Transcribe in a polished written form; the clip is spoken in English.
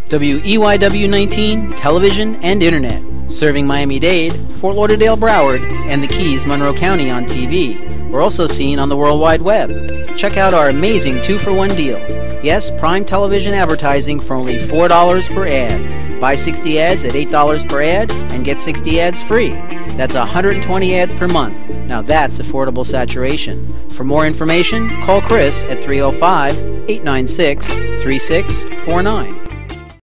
WEYW 19 Television and Internet, serving Miami-Dade, Fort Lauderdale, Broward, and the Keys, Monroe County on TV. We're also seen on the World Wide Web. Check out our amazing 2-for-1 deal. Yes, prime television advertising for only $4 per ad. Buy 60 ads at $8 per ad and get 60 ads free. That's 120 ads per month. Now that's affordable saturation. For more information, call Chris at 305-896-3649.